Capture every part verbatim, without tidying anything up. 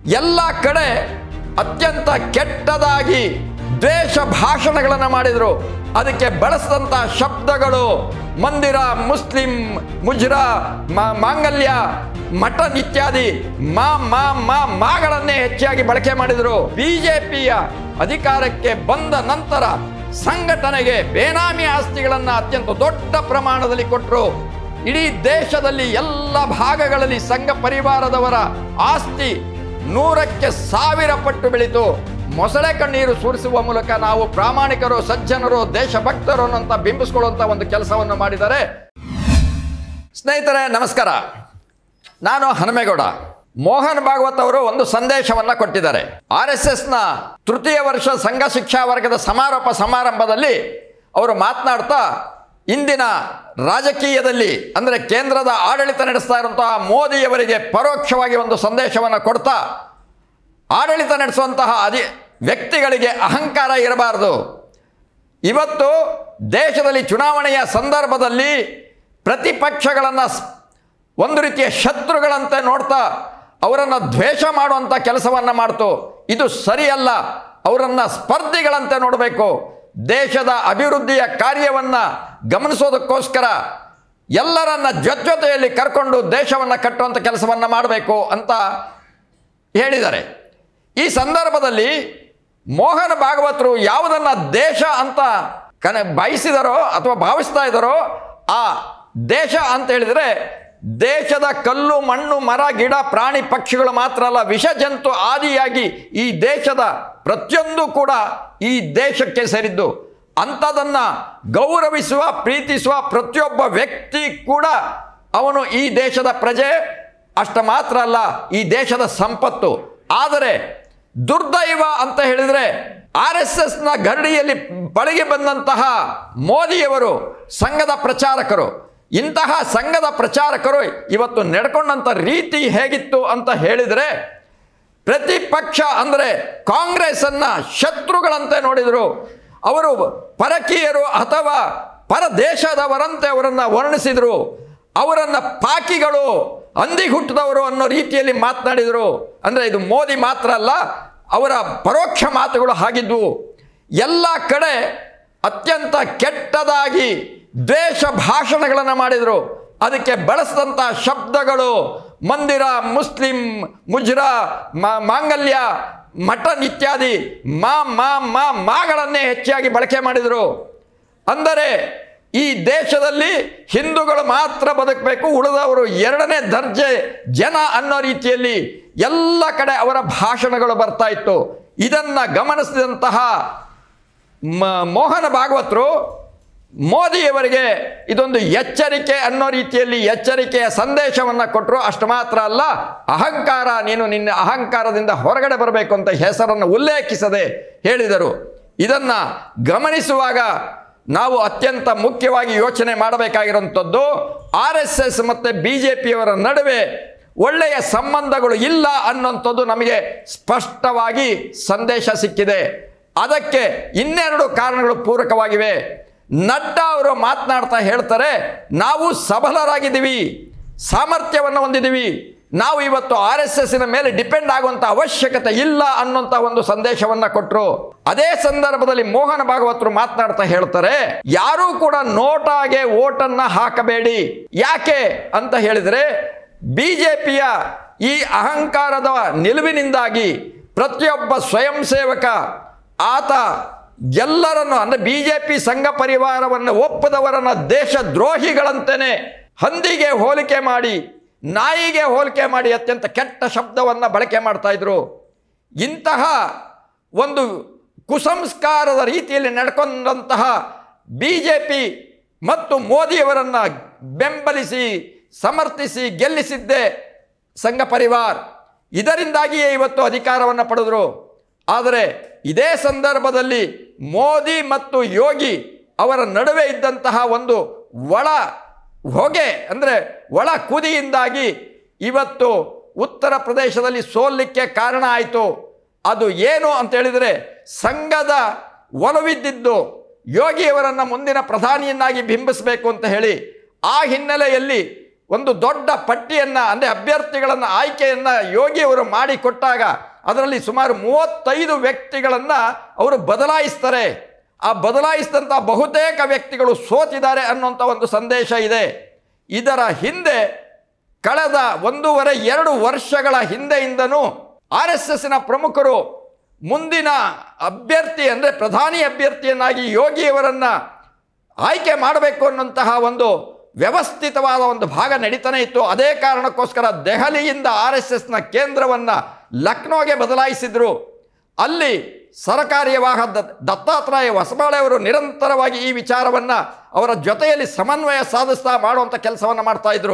ಎಲ್ಲ ಕಡೆ ಅತ್ಯಂತ ಕೆಟ್ಟದಾಗಿ ದ್ವೇಷ ಭಾಷಣಗಳನ್ನು ಮಾಡಿದರು. ಅದಕ್ಕೆ ಬಳಸಿದಂಥ ಶಬ್ದಗಳು ಮಂದಿರ, ಮುಸ್ಲಿಂ, ಮುಜ್ರಾ, ಮಾಂಗಲ್ಯ, ಮಟನ್ ಇತ್ಯಾದಿ ಮಾ ಮಾ ಮಾ ಮಾಗಳನ್ನೇ ಹೆಚ್ಚಾಗಿ ಬಳಕೆ ಮಾಡಿದರು. ಬಿಜೆಪಿಯ ಅಧಿಕಾರಕ್ಕೆ ಬಂದ ನಂತರ ಸಂಘಟನೆಗೆ ಬೇನಾಮಿ ಆಸ್ತಿಗಳನ್ನು ಅತ್ಯಂತ ದೊಡ್ಡ ಪ್ರಮಾಣದಲ್ಲಿ ಕೊಟ್ಟರು. ಇಡೀ ದೇಶದಲ್ಲಿ ಎಲ್ಲ ಭಾಗಗಳಲ್ಲಿ ಸಂಘ ಪರಿವಾರದವರ ಆಸ್ತಿ ನೂರಕ್ಕೆ ಸಾವಿರ ಪಟ್ಟು ಬೆಳೀತು. ಮೊಸಳೆ ಕಣ್ಣೀರು ಸುರಿಸುವ ಮೂಲಕ ನಾವು ಪ್ರಾಮಾಣಿಕರು, ಸಜ್ಜನರು, ದೇಶಭಕ್ತರು ಅಂತ ಬಿಂಬಿಸ್ಕೊಳ್ಳುವಂಥ ಒಂದು ಕೆಲಸವನ್ನು ಮಾಡಿದ್ದಾರೆ. ಸ್ನೇಹಿತರೆ ನಮಸ್ಕಾರ, ನಾನು ಹನುಮೇಗೌಡ. ಮೋಹನ್ ಭಾಗವತ್ ಅವರು ಒಂದು ಸಂದೇಶವನ್ನು ಕೊಟ್ಟಿದ್ದಾರೆ. ಆರ್ ಎಸ್ ಎಸ್ನ ತೃತೀಯ ವರ್ಷ ಸಂಘ ಶಿಕ್ಷಾ ವರ್ಗದ ಸಮಾರೋಪ ಸಮಾರಂಭದಲ್ಲಿ ಅವರು ಮಾತನಾಡ್ತಾ ಇಂದಿನ ರಾಜಕೀಯದಲ್ಲಿ ಅಂದರೆ ಕೇಂದ್ರದ ಆಡಳಿತ ನಡೆಸ್ತಾ ಇರುವಂತಹ ಮೋದಿಯವರಿಗೆ ಪರೋಕ್ಷವಾಗಿ ಒಂದು ಸಂದೇಶವನ್ನು ಕೊಡ್ತಾ, ಆಡಳಿತ ನಡೆಸುವಂತಹ ಅಧಿ ವ್ಯಕ್ತಿಗಳಿಗೆ ಅಹಂಕಾರ ಇರಬಾರದು. ಇವತ್ತು ದೇಶದಲ್ಲಿ ಚುನಾವಣೆಯ ಸಂದರ್ಭದಲ್ಲಿ ಪ್ರತಿಪಕ್ಷಗಳನ್ನು ಒಂದು ರೀತಿಯ ಶತ್ರುಗಳಂತೆ ನೋಡ್ತಾ ಅವರನ್ನು ದ್ವೇಷ ಮಾಡುವಂಥ ಕೆಲಸವನ್ನು ಮಾಡ್ತು. ಇದು ಸರಿಯಲ್ಲ. ಅವರನ್ನು ಸ್ಪರ್ಧಿಗಳಂತೆ ನೋಡಬೇಕು. ದೇಶದ ಅಭಿವೃದ್ಧಿಯ ಕಾರ್ಯವನ್ನು ಗಮನಿಸೋದಕ್ಕೋಸ್ಕರ ಎಲ್ಲರನ್ನ ಜೊತೆಯಲ್ಲಿ ಕರ್ಕೊಂಡು ದೇಶವನ್ನು ಕಟ್ಟುವಂಥ ಕೆಲಸವನ್ನು ಮಾಡಬೇಕು ಅಂತ ಹೇಳಿದ್ದಾರೆ. ಈ ಸಂದರ್ಭದಲ್ಲಿ ಮೋಹನ್ ಭಾಗವತರು ಯಾವುದನ್ನು ದೇಶ ಅಂತ ಕನ ಬಯಸಿದರೋ ಅಥವಾ ಭಾವಿಸ್ತಾ ಇದ್ದಾರೋ ಆ ದೇಶ ಅಂತ ಹೇಳಿದರೆ ದೇಶದ ಕಲ್ಲು, ಮಣ್ಣು, ಮರ, ಗಿಡ, ಪ್ರಾಣಿ, ಪಕ್ಷಿಗಳು ಮಾತ್ರ ಅಲ್ಲ, ವಿಷ ಜಂತು ಆದಿಯಾಗಿ ಈ ದೇಶದ ಪ್ರತಿಯೊಂದು ಕೂಡ ಈ ದೇಶಕ್ಕೆ ಸೇರಿದ್ದು. ಅಂಥದನ್ನು ಗೌರವಿಸುವ, ಪ್ರೀತಿಸುವ ಪ್ರತಿಯೊಬ್ಬ ವ್ಯಕ್ತಿ ಕೂಡ ಅವನು ಈ ದೇಶದ ಪ್ರಜೆ. ಅಷ್ಟ ಮಾತ್ರ ಅಲ್ಲ, ಈ ದೇಶದ ಸಂಪತ್ತು. ಆದರೆ ದುರ್ದೈವ ಅಂತ ಹೇಳಿದರೆ ಆರ್ ಎಸ್ ಎಸ್ನ ಗರಡಿಯಲ್ಲಿ ಪಳಗಿ ಬಂದಂತಹ ಮೋದಿಯವರು ಸಂಘದ ಪ್ರಚಾರಕರು. ಇಂತಹ ಸಂಘದ ಪ್ರಚಾರಕರು ಇವತ್ತು ನಡ್ಕೊಂಡಂಥ ರೀತಿ ಹೇಗಿತ್ತು ಅಂತ ಹೇಳಿದರೆ, ಪ್ರತಿಪಕ್ಷ ಅಂದರೆ ಕಾಂಗ್ರೆಸ್ಸನ್ನು ಶತ್ರುಗಳಂತೆ ನೋಡಿದರು. ಅವರು ಪರಕೀಯರು ಅಥವಾ ಪರದೇಶದವರಂತೆ ಅವರನ್ನು ವರ್ಣಿಸಿದರು. ಅವರನ್ನು ಪಾಕಿಗಳು, ಹಂದಿ ಹುಟ್ಟಿದವರು ಅನ್ನೋ ರೀತಿಯಲ್ಲಿ ಮಾತನಾಡಿದರು. ಅಂದರೆ ಇದು ಮೋದಿ ಮಾತ್ರ ಅಲ್ಲ, ಅವರ ಪರೋಕ್ಷ ಮಾತುಗಳು ಆಗಿದ್ವು. ಎಲ್ಲ ಕಡೆ ಅತ್ಯಂತ ಕೆಟ್ಟದಾಗಿ ದ್ವೇಷ ಭಾಷಣಗಳನ್ನು ಮಾಡಿದರು. ಅದಕ್ಕೆ ಬಳಸಿದಂಥ ಶಬ್ದಗಳು ಮಂದಿರ, ಮುಸ್ಲಿಂ, ಮುಜ್ರಾ, ಮಾಂಗಲ್ಯ, ಮಟನ್ ಇತ್ಯಾದಿ ಮಾ ಮಾ ಮಾ ಮಾಗಳನ್ನೇ ಹೆಚ್ಚಾಗಿ ಬಳಕೆ ಮಾಡಿದರು. ಅಂದರೆ ಈ ದೇಶದಲ್ಲಿ ಹಿಂದೂಗಳು ಮಾತ್ರ ಬದುಕಬೇಕು, ಉಳಿದವರು ಎರಡನೇ ದರ್ಜೆ ಜನ ಅನ್ನೋ ರೀತಿಯಲ್ಲಿ ಎಲ್ಲ ಕಡೆ ಅವರ ಭಾಷಣಗಳು ಬರ್ತಾ ಇತ್ತು. ಇದನ್ನು ಗಮನಿಸಿದಂತಹ ಮೋಹನ್ ಭಾಗವತರು ಮೋದಿಯವರಿಗೆ ಇದೊಂದು ಎಚ್ಚರಿಕೆ ಅನ್ನೋ ರೀತಿಯಲ್ಲಿ ಎಚ್ಚರಿಕೆಯ ಸಂದೇಶವನ್ನು ಕೊಟ್ಟರು. ಅಷ್ಟು ಮಾತ್ರ ಅಲ್ಲ, ಅಹಂಕಾರ, ನೀನು ನಿನ್ನ ಅಹಂಕಾರದಿಂದ ಹೊರಗಡೆ ಬರಬೇಕು ಅಂತ ಹೆಸರನ್ನು ಉಲ್ಲೇಖಿಸದೆ ಹೇಳಿದರು. ಇದನ್ನು ಗಮನಿಸುವಾಗ ನಾವು ಅತ್ಯಂತ ಮುಖ್ಯವಾಗಿ ಯೋಚನೆ ಮಾಡಬೇಕಾಗಿರುವಂಥದ್ದು, ಆರ್ ಎಸ್ ಎಸ್ ಮತ್ತು ಬಿ ಜೆ ಪಿಯವರ ನಡುವೆ ಒಳ್ಳೆಯ ಸಂಬಂಧಗಳು ಇಲ್ಲ ಅನ್ನೋಂಥದ್ದು ನಮಗೆ ಸ್ಪಷ್ಟವಾಗಿ ಸಂದೇಶ ಸಿಕ್ಕಿದೆ. ಅದಕ್ಕೆ ಇನ್ನೆರಡು ಕಾರಣಗಳು ಪೂರಕವಾಗಿವೆ. ನಡ್ಡಾ ಅವರು ಮಾತನಾಡ್ತಾ ಹೇಳ್ತಾರೆ, ನಾವು ಸಬಲರಾಗಿದ್ದೀವಿ, ಸಾಮರ್ಥ್ಯವನ್ನು ಹೊಂದಿದ್ದೀವಿ, ನಾವು ಇವತ್ತು ಆರ್ ಎಸ್ ಎಸ್ಸಿನ ಮೇಲೆ ಡಿಪೆಂಡ್ ಆಗುವಂಥ ಅವಶ್ಯಕತೆ ಇಲ್ಲ ಅನ್ನೋಂಥ ಒಂದು ಸಂದೇಶವನ್ನು ಕೊಟ್ಟರು. ಅದೇ ಸಂದರ್ಭದಲ್ಲಿ ಮೋಹನ್ ಭಾಗವತರು ಮಾತನಾಡ್ತಾ ಹೇಳ್ತಾರೆ, ಯಾರೂ ಕೂಡ ನೋಟಾಗೆ ಓಟನ್ನು ಹಾಕಬೇಡಿ. ಯಾಕೆ ಅಂತ ಹೇಳಿದರೆ, ಬಿ ಜೆ ಪಿಯ ಈ ಅಹಂಕಾರದ ನಿಲುವಿನಿಂದಾಗಿ ಪ್ರತಿಯೊಬ್ಬ ಸ್ವಯಂ ಸೇವಕ ಆತ ಎಲ್ಲರನ್ನು ಅಂದರೆ ಬಿ ಜೆ ಪಿ ಸಂಘ ಪರಿವಾರವನ್ನು ಒಪ್ಪದವರನ್ನು ದೇಶ ದ್ರೋಹಿಗಳಂತೆಯೇ ಹಂದಿಗೆ ಹೋಲಿಕೆ ಮಾಡಿ, ನಾಯಿಗೆ ಹೋಲಿಕೆ ಮಾಡಿ ಅತ್ಯಂತ ಕೆಟ್ಟ ಶಬ್ದವನ್ನು ಬಳಕೆ ಮಾಡ್ತಾ ಇದ್ರು. ಇಂತಹ ಒಂದು ಕುಸಂಸ್ಕಾರದ ರೀತಿಯಲ್ಲಿ ನಡ್ಕೊಂಡಂತಹ ಬಿ ಜೆ ಪಿ ಮತ್ತು ಮೋದಿಯವರನ್ನು ಬೆಂಬಲಿಸಿ ಸಮರ್ಥಿಸಿ ಗೆಲ್ಲಿಸಿದ್ದೇ ಸಂಘ ಪರಿವಾರ್. ಇದರಿಂದಾಗಿಯೇ ಇವತ್ತು ಅಧಿಕಾರವನ್ನು ಪಡೆದರು. ಆದರೆ ಇದೇ ಸಂದರ್ಭದಲ್ಲಿ ಮೋದಿ ಮತ್ತು ಯೋಗಿ ಅವರ ನಡುವೆ ಇದ್ದಂತಹ ಒಂದು ಒಳ ಹೊಗೆ ಅಂದರೆ ಒಳ ಕುದಿಯಿಂದಾಗಿ ಇವತ್ತು ಉತ್ತರ ಪ್ರದೇಶದಲ್ಲಿ ಸೋಲಿಕ್ಕೆ ಕಾರಣ ಆಯಿತು. ಅದು ಏನು ಅಂತ ಹೇಳಿದರೆ, ಸಂಘದ ಒಲವಿದ್ದಿದ್ದು ಯೋಗಿಯವರನ್ನು ಮುಂದಿನ ಪ್ರಧಾನಿಯನ್ನಾಗಿ ಬಿಂಬಿಸಬೇಕು ಅಂತ ಹೇಳಿ ಆ ಹಿನ್ನೆಲೆಯಲ್ಲಿ ಒಂದು ದೊಡ್ಡ ಪಟ್ಟಿಯನ್ನು ಅಂದರೆ ಅಭ್ಯರ್ಥಿಗಳನ್ನು ಆಯ್ಕೆಯನ್ನು ಯೋಗಿಯವರು ಮಾಡಿಕೊಟ್ಟಾಗ ಅದರಲ್ಲಿ ಸುಮಾರು ಮೂವತ್ತೈದು ವ್ಯಕ್ತಿಗಳನ್ನು ಅವರು ಬದಲಾಯಿಸ್ತಾರೆ. ಆ ಬದಲಾಯಿಸಿದಂಥ ಬಹುತೇಕ ವ್ಯಕ್ತಿಗಳು ಸೋತಿದ್ದಾರೆ ಅನ್ನುವಂಥ ಒಂದು ಸಂದೇಶ ಇದೆ. ಇದರ ಹಿಂದೆ ಕಳೆದ ಒಂದೂವರೆ ಎರಡು ವರ್ಷಗಳ ಹಿಂದೆಯಿಂದನೂ ಆರ್ ಎಸ್ ಎಸ್ಸಿನ ಪ್ರಮುಖರು ಮುಂದಿನ ಅಭ್ಯರ್ಥಿ ಅಂದರೆ ಪ್ರಧಾನಿ ಅಭ್ಯರ್ಥಿಯನ್ನಾಗಿ ಯೋಗಿಯವರನ್ನು ಆಯ್ಕೆ ಮಾಡಬೇಕು ಅನ್ನುವಂತಹ ಒಂದು ವ್ಯವಸ್ಥಿತವಾದ ಒಂದು ಭಾಗ ನಡೀತಾನೆ ಇತ್ತು. ಅದೇ ಕಾರಣಕ್ಕೋಸ್ಕರ ದೆಹಲಿಯಿಂದ ಆರ್ ಎಸ್ ಎಸ್ನ ಕೇಂದ್ರವನ್ನು ಲಕ್ನೋಗೆ ಬದಲಾಯಿಸಿದರು. ಅಲ್ಲಿ ಸರಕಾರ್ಯವಾಹ ದತ್ತಾತ್ರೇಯ ಹೊಸಬಾಳೆ ಅವರು ನಿರಂತರವಾಗಿ ಈ ವಿಚಾರವನ್ನು ಅವರ ಜೊತೆಯಲ್ಲಿ ಸಮನ್ವಯ ಸಾಧಿಸ್ತಾ ಮಾಡುವಂಥ ಕೆಲಸವನ್ನು ಮಾಡ್ತಾಯಿದ್ರು.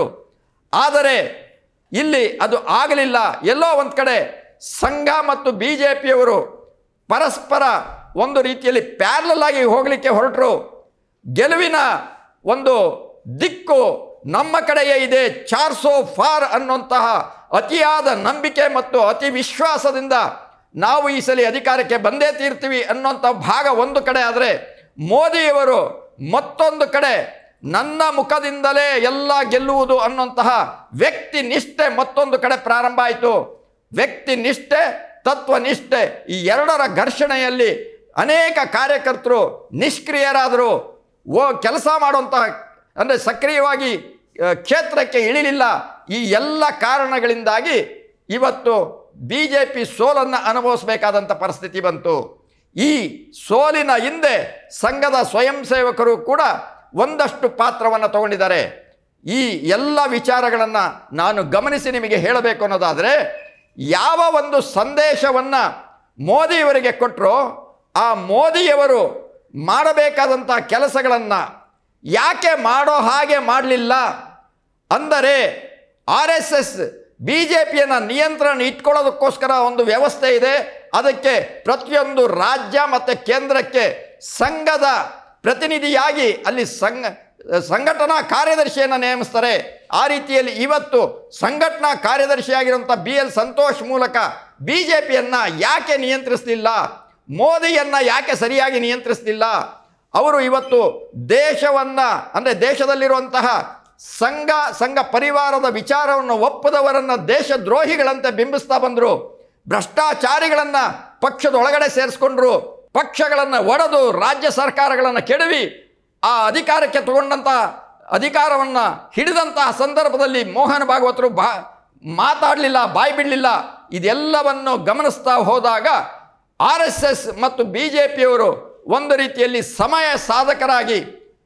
ಆದರೆ ಇಲ್ಲಿ ಅದು ಆಗಲಿಲ್ಲ. ಎಲ್ಲೋ ಒಂದು ಕಡೆ ಸಂಘ ಮತ್ತು ಬಿ ಜೆ ಪಿಯವರು ಪರಸ್ಪರ ಒಂದು ರೀತಿಯಲ್ಲಿ ಪ್ಯಾರಲಲ್ ಆಗಿ ಹೋಗಲಿಕ್ಕೆ ಹೊರಟರು. ಗೆಲುವಿನ ಒಂದು ದಿಕ್ಕು ನಮ್ಮ ಕಡೆಯೇ ಇದೆ, ಚಾರ್ಸೋ ಫಾರ್ ಅನ್ನುವಂತಹ ಅತಿಯಾದ ನಂಬಿಕೆ ಮತ್ತು ಅತಿ ವಿಶ್ವಾಸದಿಂದ ನಾವು ಈ ಸಲ ಅಧಿಕಾರಕ್ಕೆ ಬಂದೇ ತೀರ್ತೀವಿ ಅನ್ನೋಂಥ ಭಾಗ ಒಂದು ಕಡೆ ಆದರೆ, ಮೋದಿಯವರು ಮತ್ತೊಂದು ಕಡೆ ನನ್ನ ಮುಖದಿಂದಲೇ ಎಲ್ಲ ಗೆಲ್ಲುವುದು ಅನ್ನುವಂತಹ ವ್ಯಕ್ತಿ ನಿಷ್ಠೆ ಮತ್ತೊಂದು ಕಡೆ ಪ್ರಾರಂಭ ಆಯಿತು. ವ್ಯಕ್ತಿ ನಿಷ್ಠೆ, ತತ್ವನಿಷ್ಠೆ ಈ ಎರಡರ ಘರ್ಷಣೆಯಲ್ಲಿ ಅನೇಕ ಕಾರ್ಯಕರ್ತರು ನಿಷ್ಕ್ರಿಯರಾದರು. ಓ ಕೆಲಸ ಮಾಡುವಂತಹ ಅಂದರೆ ಸಕ್ರಿಯವಾಗಿ ಕ್ಷೇತ್ರಕ್ಕೆ ಇಳಿಲಿಲ್ಲ. ಈ ಎಲ್ಲ ಕಾರಣಗಳಿಂದಾಗಿ ಇವತ್ತು ಬಿ ಜೆ ಪಿ ಸೋಲನ್ನು ಅನುಭವಿಸಬೇಕಾದಂಥ ಪರಿಸ್ಥಿತಿ ಬಂತು. ಈ ಸೋಲಿನ ಹಿಂದೆ ಸಂಘದ ಸ್ವಯಂ ಸೇವಕರು ಕೂಡ ಒಂದಷ್ಟು ಪಾತ್ರವನ್ನು ತಗೊಂಡಿದ್ದಾರೆ. ಈ ಎಲ್ಲ ವಿಚಾರಗಳನ್ನು ನಾನು ಗಮನಿಸಿ ನಿಮಗೆ ಹೇಳಬೇಕು ಅನ್ನೋದಾದರೆ, ಯಾವ ಒಂದು ಸಂದೇಶವನ್ನು ಮೋದಿಯವರಿಗೆ ಕೊಟ್ಟರೋ ಆ ಮೋದಿಯವರು ಮಾಡಬೇಕಾದಂಥ ಕೆಲಸಗಳನ್ನು ಯಾಕೆ ಮಾಡೋ ಹಾಗೆ ಮಾಡಲಿಲ್ಲ ಅಂದರೆ, R S S B J ಪಿಯನ್ನು ನಿಯಂತ್ರಣ ಇಟ್ಕೊಳ್ಳೋದಕ್ಕೋಸ್ಕರ ಒಂದು ವ್ಯವಸ್ಥೆ ಇದೆ. ಅದಕ್ಕೆ ಪ್ರತಿಯೊಂದು ರಾಜ್ಯ ಮತ್ತು ಕೇಂದ್ರಕ್ಕೆ ಸಂಘದ ಪ್ರತಿನಿಧಿಯಾಗಿ ಅಲ್ಲಿ ಸಂಘ ಸಂಘಟನಾ ಕಾರ್ಯದರ್ಶಿಯನ್ನು ನೇಮಿಸ್ತಾರೆ. ಆ ರೀತಿಯಲ್ಲಿ ಇವತ್ತು ಸಂಘಟನಾ ಕಾರ್ಯದರ್ಶಿಯಾಗಿರುವಂಥ ಬಿ ಎಲ್ ಸಂತೋಷ್ ಮೂಲಕ ಬಿ ಜೆ ಪಿಯನ್ನು ಯಾಕೆ ನಿಯಂತ್ರಿಸಲಿಲ್ಲ, ಮೋದಿಯನ್ನು ಯಾಕೆ ಸರಿಯಾಗಿ ನಿಯಂತ್ರಿಸಲಿಲ್ಲ? ಅವರು ಇವತ್ತು ದೇಶವನ್ನು ಅಂದರೆ ದೇಶದಲ್ಲಿರುವಂತಹ ಸಂಘ ಸಂಘ ಪರಿವಾರದ ವಿಚಾರವನ್ನು ಒಪ್ಪದವರನ್ನು ದೇಶದ್ರೋಹಿಗಳಂತೆ ಬಿಂಬಿಸ್ತಾ ಬಂದರು. ಭ್ರಷ್ಟಾಚಾರಿಗಳನ್ನು ಪಕ್ಷದೊಳಗಡೆ ಸೇರಿಸ್ಕೊಂಡ್ರು. ಪಕ್ಷಗಳನ್ನು ಒಡೆದು ರಾಜ್ಯ ಸರ್ಕಾರಗಳನ್ನು ಕೆಡವಿ ಆ ಅಧಿಕಾರಕ್ಕೆ ತಗೊಂಡಂತಹ ಅಧಿಕಾರವನ್ನು ಹಿಡಿದಂತಹ ಸಂದರ್ಭದಲ್ಲಿ ಮೋಹನ್ ಭಾಗವತರು ಬಾ ಮಾತಾಡಲಿಲ್ಲ, ಬಾಯಿ ಬಿಡಲಿಲ್ಲ. ಇದೆಲ್ಲವನ್ನು ಗಮನಿಸ್ತಾ ಹೋದಾಗ ಆರ್ ಎಸ್ ಎಸ್ ಮತ್ತು ಬಿ ಜೆ ಪಿಯವರು ಒಂದು ರೀತಿಯಲ್ಲಿ ಸಮಯ ಸಾಧಕರಾಗಿ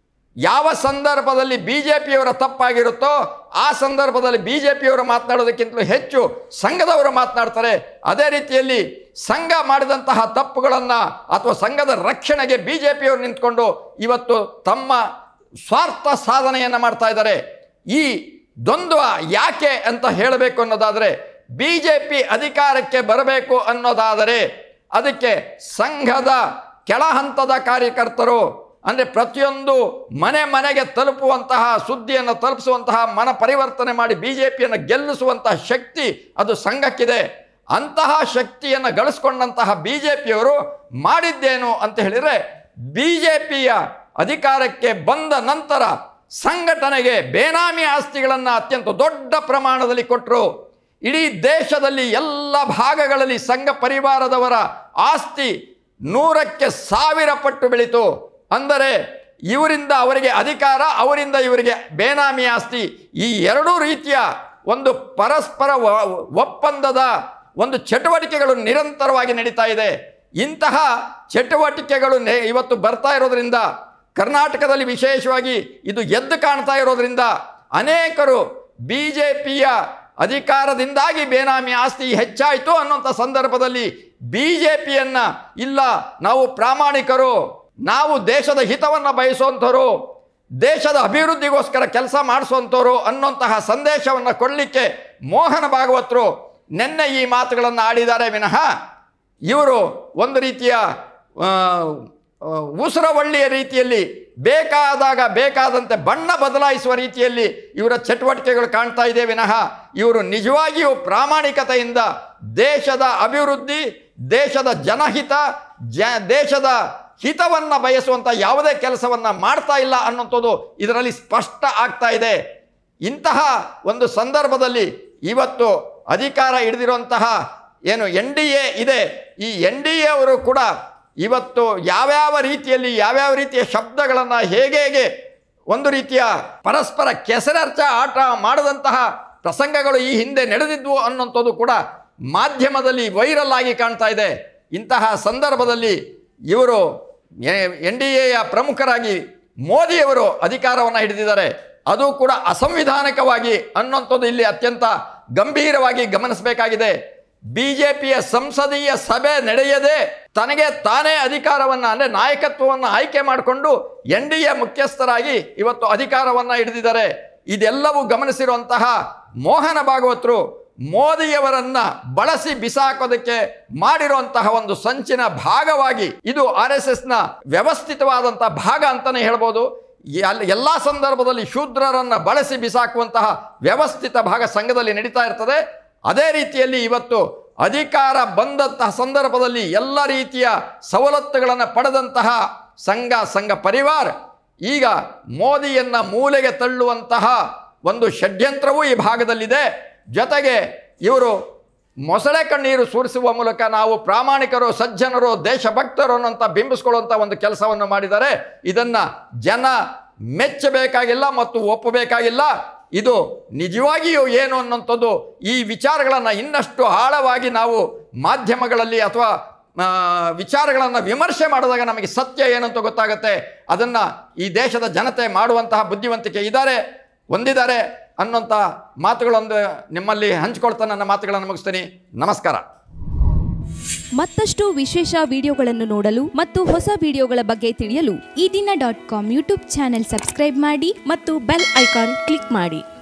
ಯಾವ ಸಂದರ್ಭದಲ್ಲಿ ಬಿ ಜೆ ಪಿಯವರ ತಪ್ಪಾಗಿರುತ್ತೋ ಆ ಸಂದರ್ಭದಲ್ಲಿ ಬಿ ಜೆ ಪಿಯವರು ಮಾತನಾಡೋದಕ್ಕಿಂತಲೂ ಹೆಚ್ಚು ಸಂಘದವರು ಮಾತನಾಡ್ತಾರೆ. ಅದೇ ರೀತಿಯಲ್ಲಿ ಸಂಘ ಮಾಡಿದಂತಹ ತಪ್ಪುಗಳನ್ನು ಅಥವಾ ಸಂಘದ ರಕ್ಷಣೆಗೆ ಬಿ ಜೆ ಪಿಯವರು ನಿಂತ್ಕೊಂಡು ಇವತ್ತು ತಮ್ಮ ಸ್ವಾರ್ಥ ಸಾಧನೆಯನ್ನು ಮಾಡ್ತಾ ಇದ್ದಾರೆ. ಈ ದ್ವಂದ್ವ ಯಾಕೆ ಅಂತ ಹೇಳಬೇಕು ಅನ್ನೋದಾದರೆ, ಬಿ ಜೆ ಪಿ ಅಧಿಕಾರಕ್ಕೆ ಬರಬೇಕು ಅನ್ನೋದಾದರೆ ಅದಕ್ಕೆ ಸಂಘದ ಕೆಳ ಹಂತದ ಕಾರ್ಯಕರ್ತರು ಅಂದರೆ ಪ್ರತಿಯೊಂದು ಮನೆ ಮನೆಗೆ ತಲುಪುವಂತಹ ಸುದ್ದಿಯನ್ನು ತಲುಪಿಸುವಂತಹ ಮನ ಪರಿವರ್ತನೆ ಮಾಡಿ ಬಿ ಜೆ ಪಿಯನ್ನು ಗೆಲ್ಲಿಸುವಂತಹ ಶಕ್ತಿ ಅದು ಸಂಘಕ್ಕಿದೆ. ಅಂತಹ ಶಕ್ತಿಯನ್ನು ಗಳಿಸ್ಕೊಂಡಂತಹ ಬಿ ಜೆ ಪಿಯವರು ಮಾಡಿದ್ದೇನು ಅಂತ ಹೇಳಿದರೆ, ಬಿ ಜೆ ಪಿಯ ಅಧಿಕಾರಕ್ಕೆ ಬಂದ ನಂತರ ಸಂಘಟನೆಗೆ ಬೇನಾಮಿ ಆಸ್ತಿಗಳನ್ನು ಅತ್ಯಂತ ದೊಡ್ಡ ಪ್ರಮಾಣದಲ್ಲಿ ಕೊಟ್ಟರು. ಇಡೀ ದೇಶದಲ್ಲಿ ಎಲ್ಲ ಭಾಗಗಳಲ್ಲಿ ಸಂಘ ಪರಿವಾರದವರ ಆಸ್ತಿ ನೂರಕ್ಕೆ ಸಾವಿರ ಪಟ್ಟು ಬೆಳೀತು. ಅಂದರೆ ಇವರಿಂದ ಅವರಿಗೆ ಅಧಿಕಾರ, ಅವರಿಂದ ಇವರಿಗೆ ಬೇನಾಮಿ ಆಸ್ತಿ, ಈ ಎರಡೂ ರೀತಿಯ ಒಂದು ಪರಸ್ಪರ ಒಪ್ಪಂದದ ಒಂದು ಚಟುವಟಿಕೆಗಳು ನಿರಂತರವಾಗಿ ನಡೀತಾ ಇದೆ. ಇಂತಹ ಚಟುವಟಿಕೆಗಳು ಇವತ್ತು ಬರ್ತಾ ಇರೋದ್ರಿಂದ ಕರ್ನಾಟಕದಲ್ಲಿ ವಿಶೇಷವಾಗಿ ಇದು ಎದ್ದು ಕಾಣ್ತಾ ಇರೋದ್ರಿಂದ ಅನೇಕರು ಬಿ ಜೆ ಪಿಯ ಅಧಿಕಾರದಿಂದಾಗಿ ಬೇನಾಮಿ ಆಸ್ತಿ ಹೆಚ್ಚಾಯಿತು ಅನ್ನೋಂಥ ಸಂದರ್ಭದಲ್ಲಿ ಬಿ ಜೆ ಪಿಯನ್ನು ಇಲ್ಲ, ನಾವು ಪ್ರಾಮಾಣಿಕರು, ನಾವು ದೇಶದ ಹಿತವನ್ನು ಬಯಸುವಂಥವ್ರು, ದೇಶದ ಅಭಿವೃದ್ಧಿಗೋಸ್ಕರ ಕೆಲಸ ಮಾಡಿಸುವಂಥವ್ರು ಅನ್ನೋಂತಹ ಸಂದೇಶವನ್ನು ಕೊಡಲಿಕ್ಕೆ ಮೋಹನ ಭಾಗವತರು ನಿನ್ನೆ ಈ ಮಾತುಗಳನ್ನು ಆಡಿದ್ದಾರೆ ವಿನಃ ಇವರು ಒಂದು ರೀತಿಯ ಉಸಿರವಳ್ಳಿಯ ರೀತಿಯಲ್ಲಿ ಬೇಕಾದಾಗ ಬೇಕಾದಂತೆ ಬಣ್ಣ ಬದಲಾಯಿಸುವ ರೀತಿಯಲ್ಲಿ ಇವರ ಚಟುವಟಿಕೆಗಳು ಕಾಣ್ತಾ ಇದೆ ವಿನಃ ಇವರು ನಿಜವಾಗಿಯೂ ಪ್ರಾಮಾಣಿಕತೆಯಿಂದ ದೇಶದ ಅಭಿವೃದ್ಧಿ, ದೇಶದ ಜನಹಿತ, ಜ ದೇಶದ ಹಿತವನ್ನು ಬಯಸುವಂಥ ಯಾವುದೇ ಕೆಲಸವನ್ನು ಮಾಡ್ತಾ ಇಲ್ಲ ಅನ್ನೋಂಥದ್ದು ಇದರಲ್ಲಿ ಸ್ಪಷ್ಟ ಆಗ್ತಾ ಇದೆ. ಇಂತಹ ಒಂದು ಸಂದರ್ಭದಲ್ಲಿ ಇವತ್ತು ಅಧಿಕಾರ ಹಿಡಿದಿರುವಂತಹ ಏನು ಎನ್ ಡಿ ಎ ಇದೆ, ಈ ಎನ್ ಡಿ ಎ ಅವರು ಕೂಡ ಇವತ್ತು ಯಾವ್ಯಾವ ರೀತಿಯಲ್ಲಿ ಯಾವ್ಯಾವ ರೀತಿಯ ಶಬ್ದಗಳನ್ನು ಹೇಗೆ ಹೇಗೆ ಒಂದು ರೀತಿಯ ಪರಸ್ಪರ ಕೆಸರರ್ಚ ಆಟ ಮಾಡದಂತಹ ಪ್ರಸಂಗಗಳು ಈ ಹಿಂದೆ ನಡೆದಿದ್ವು ಅನ್ನೋಂಥದ್ದು ಕೂಡ ಮಾಧ್ಯಮದಲ್ಲಿ ವೈರಲ್ ಆಗಿ ಕಾಣ್ತಾ ಇದೆ. ಇಂತಹ ಸಂದರ್ಭದಲ್ಲಿ ಇವರು ಎನ್ ಡಿ ಎಯ ಪ್ರಮುಖರಾಗಿ ಮೋದಿಯವರು ಅಧಿಕಾರವನ್ನು ಹಿಡಿದಿದ್ದಾರೆ. ಅದು ಕೂಡ ಅಸಂವಿಧಾನಿಕವಾಗಿ ಅನ್ನೋಂಥದ್ದು ಇಲ್ಲಿ ಅತ್ಯಂತ ಗಂಭೀರವಾಗಿ ಗಮನಿಸಬೇಕಾಗಿದೆ. ಬಿ ಜೆ ಪಿಯ ಸಂಸದೀಯ ಸಭೆ ನಡೆಯದೆ ತನಗೆ ತಾನೇ ಅಧಿಕಾರವನ್ನು ಅಂದರೆ ನಾಯಕತ್ವವನ್ನು ಆಯ್ಕೆ ಮಾಡಿಕೊಂಡು ಎನ್ ಡಿ ಎ ಮುಖ್ಯಸ್ಥರಾಗಿ ಇವತ್ತು ಅಧಿಕಾರವನ್ನು ಹಿಡಿದಿದ್ದಾರೆ. ಇದೆಲ್ಲವೂ ಗಮನಿಸಿರುವಂತಹ ಮೋಹನ ಭಾಗವತರು ಮೋದಿಯವರನ್ನ ಬಳಸಿ ಬಿಸಾಕೋದಕ್ಕೆ ಮಾಡಿರುವಂತಹ ಒಂದು ಸಂಚಿನ ಭಾಗವಾಗಿ ಇದು ಆರ್ ಎಸ್ ಎಸ್ ನ ವ್ಯವಸ್ಥಿತವಾದಂತಹ ಭಾಗ ಅಂತಾನೆ ಹೇಳ್ಬೋದು. ಎಲ್ಲ ಸಂದರ್ಭದಲ್ಲಿ ಶೂದ್ರರನ್ನ ಬಳಸಿ ಬಿಸಾಕುವಂತಹ ವ್ಯವಸ್ಥಿತ ಭಾಗ ಸಂಘದಲ್ಲಿ ನಡೀತಾ ಇರ್ತದೆ. ಅದೇ ರೀತಿಯಲ್ಲಿ ಇವತ್ತು ಅಧಿಕಾರ ಬಂದಂತಹ ಸಂದರ್ಭದಲ್ಲಿ ಎಲ್ಲ ರೀತಿಯ ಸವಲತ್ತುಗಳನ್ನು ಪಡೆದಂತಹ ಸಂಘ ಸಂಘ ಪರಿವಾರ ಈಗ ಮೋದಿಯನ್ನ ಮೂಲೆಗೆ ತಳ್ಳುವಂತಹ ಒಂದು ಷಡ್ಯಂತ್ರವೂ ಈ ಭಾಗದಲ್ಲಿದೆ. ಜೊತೆಗೆ ಇವರು ಮೊಸಳೆ ಕಣ್ಣೀರು ಸುರಿಸುವ ಮೂಲಕ ನಾವು ಪ್ರಾಮಾಣಿಕರು, ಸಜ್ಜನರು, ದೇಶಭಕ್ತರು ಅನ್ನೋಂಥ ಬಿಂಬಿಸ್ಕೊಳ್ಳುವಂಥ ಒಂದು ಕೆಲಸವನ್ನು ಮಾಡಿದ್ದಾರೆ. ಇದನ್ನು ಜನ ಮೆಚ್ಚಬೇಕಾಗಿಲ್ಲ ಮತ್ತು ಒಪ್ಪಬೇಕಾಗಿಲ್ಲ. ಇದು ನಿಜವಾಗಿಯೂ ಏನು ಅನ್ನೋಂಥದ್ದು ಈ ವಿಚಾರಗಳನ್ನು ಇನ್ನಷ್ಟು ಆಳವಾಗಿ ನಾವು ಮಾಧ್ಯಮಗಳಲ್ಲಿ ಅಥವಾ ವಿಚಾರಗಳನ್ನು ವಿಮರ್ಶೆ ಮಾಡಿದಾಗ ನಮಗೆ ಸತ್ಯ ಏನಂತ ಗೊತ್ತಾಗುತ್ತೆ. ಅದನ್ನು ಈ ದೇಶದ ಜನತೆ ಮಾಡುವಂತಹ ಬುದ್ಧಿವಂತಿಕೆ ಇದ್ದಾರೆ, ಹೊಂದಿದ್ದಾರೆ ಅನ್ನೋಂಥ ಮಾತುಗಳೊಂದು ನಿಮ್ಮಲ್ಲಿ ಹಂಚಿಕೊಳ್ತಾ ನನ್ನ ಮಾತುಗಳನ್ನು ಮುಗಿಸ್ತೀನಿ. ನಮಸ್ಕಾರ. ಮತ್ತಷ್ಟು ವಿಶೇಷ ವಿಡಿಯೋಗಳನ್ನು ನೋಡಲು ಮತ್ತು ಹೊಸ ವಿಡಿಯೋಗಳ ಬಗ್ಗೆ ತಿಳಿಯಲು ಈ ದಿನ dot com YouTube channel subscribe ಮಾಡಿ ಮತ್ತು ಬೆಲ್ ಐಕಾನ್ ಕ್ಲಿಕ್ ಮಾಡಿ.